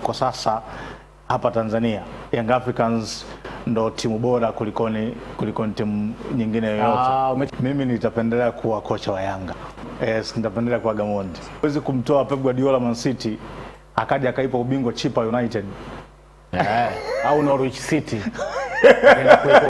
Kwa sasa hapa Tanzania Young Africans ndo timu bora kulikoni timu nyingine yoyote. Mimi nitapendelea kuwa kocha wa Yanga. Nitapendelea kuwa Gamondi. Huwezi kumtoa Pep Guardiola Man City akaja akaipa ubingwa Chipa United au Norwich City.